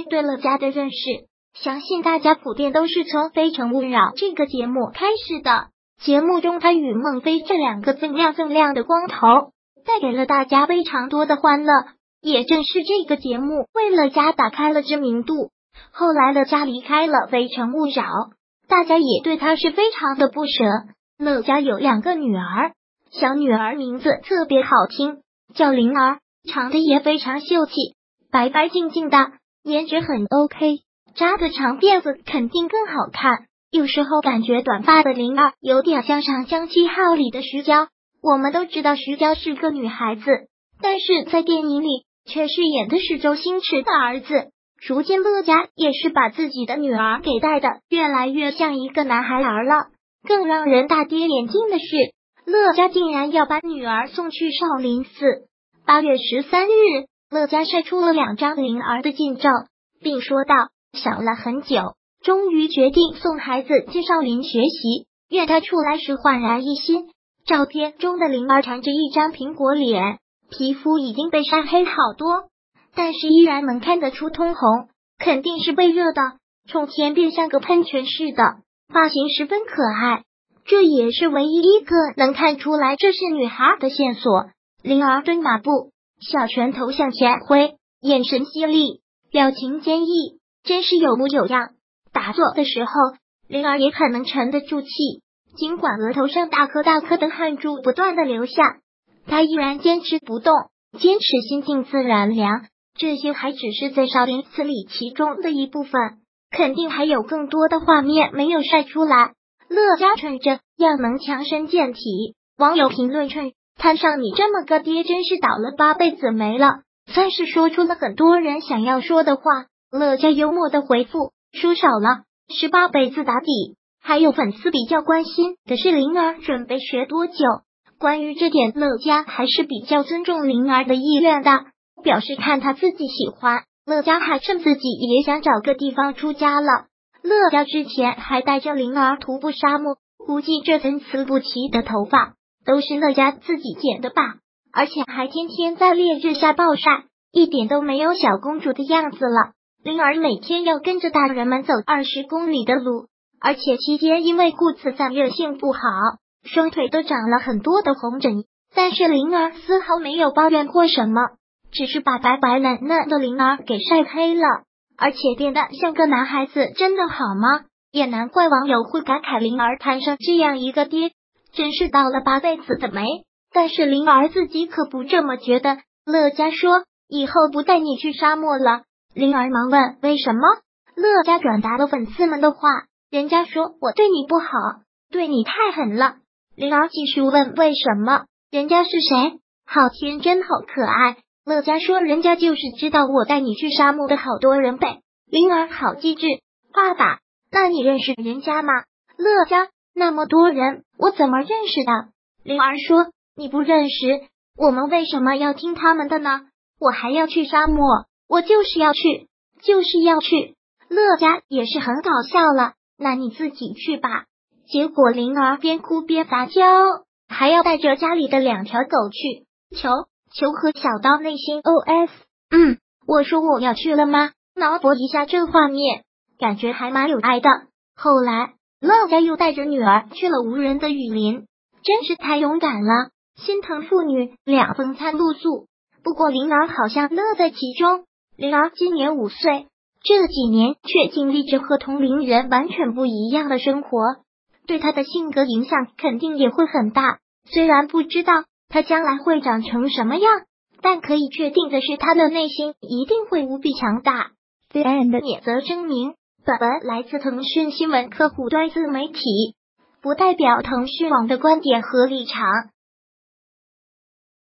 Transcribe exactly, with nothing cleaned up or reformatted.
对乐嘉的认识，相信大家普遍都是从《非诚勿扰》这个节目开始的。节目中他与孟非这两个锃亮锃亮的光头，带给了大家非常多的欢乐。也正是这个节目为乐嘉打开了知名度。后来乐嘉离开了《非诚勿扰》，大家也对他是非常的不舍。乐嘉有两个女儿，小女儿名字特别好听，叫灵儿，长得也非常秀气，白白净净的，颜值很 OK， 扎的长辫子肯定更好看。有时候感觉短发的灵儿有点像《长江七号》里的徐娇。我们都知道徐娇是个女孩子，但是在电影里却饰演的是周星驰的儿子。如今乐嘉也是把自己的女儿给带的越来越像一个男孩儿了。更让人大跌眼镜的是，乐嘉竟然要把女儿送去少林寺。八月十三日，乐嘉晒出了两张灵儿的近照，并说道：想了很久，终于决定送孩子去少林学习，愿他出来时焕然一新。照片中的灵儿缠着一张苹果脸，皮肤已经被晒黑好多，但是依然能看得出通红，肯定是被热的，冲天变像个喷泉似的，发型十分可爱。这也是唯一一个能看出来这是女孩的线索。灵儿蹲马步，小拳头向前挥，眼神犀利，表情坚毅，真是有模有样。打坐的时候，灵儿也很能沉得住气，尽管额头上大颗大颗的汗珠不断的流下，她依然坚持不动，坚持心静自然凉。这些还只是在少林寺里其中的一部分，肯定还有更多的画面没有晒出来。乐嘉趁着要能强身健体，网友评论称摊上你这么个爹真是倒了八辈子霉了，算是说出了很多人想要说的话。乐嘉幽默的回复说少了十八辈子打底。还有粉丝比较关心的是灵儿准备学多久，关于这点乐嘉还是比较尊重灵儿的意愿的，表示看他自己喜欢。乐嘉还称自己也想找个地方出家了。乐嘉之前还带着灵儿徒步沙漠，估计这参差不齐的头发都是乐嘉自己剪的吧，而且还天天在烈日下暴晒，一点都没有小公主的样子了。灵儿每天要跟着大人们走二十公里的路，而且期间因为顾此散热性不好，双腿都长了很多的红疹，但是灵儿丝毫没有抱怨过什么，只是把白白嫩嫩的灵儿给晒黑了，而且变得像个男孩子，真的好吗？也难怪网友会感慨灵儿摊上这样一个爹，真是倒了八辈子的霉。但是灵儿自己可不这么觉得。乐嘉说以后不带你去沙漠了。灵儿忙问为什么？乐嘉转达了粉丝们的话，人家说我对你不好，对你太狠了。灵儿继续问为什么？人家是谁？好天真，好可爱。乐嘉说人家就是知道我带你去沙漠的好多人呗。灵儿好机智，爸爸，那你认识人家吗？乐嘉，那么多人，我怎么认识的？灵儿说你不认识，我们为什么要听他们的呢？我还要去沙漠，我就是要去，就是要去。乐嘉也是很搞笑了，那你自己去吧。结果灵儿边哭边撒娇，还要带着家里的两条狗去。求求和小刀内心 O S， 嗯，我说我要去了吗？脑补一下这画面，感觉还蛮有爱的。后来乐嘉又带着女儿去了无人的雨林，真是太勇敢了，心疼父女俩风餐露宿。不过灵儿好像乐在其中。灵儿今年五岁，这几年却经历着和同龄人完全不一样的生活，对她的性格影响肯定也会很大。虽然不知道她将来会长成什么样，但可以确定的是她的内心一定会无比强大。The End 免责声明，本文来自腾讯新闻客户端自媒体，不代表腾讯网的观点和立场。